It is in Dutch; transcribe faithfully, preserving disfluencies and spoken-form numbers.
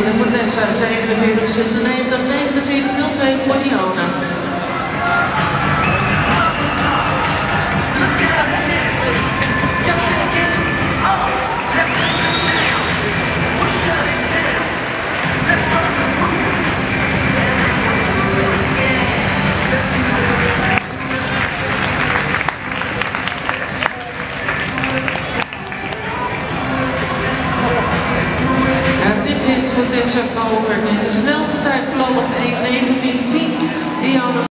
voor Tessa, zevenenveertig zesennegentig, negenenveertig nul twee voor Nia.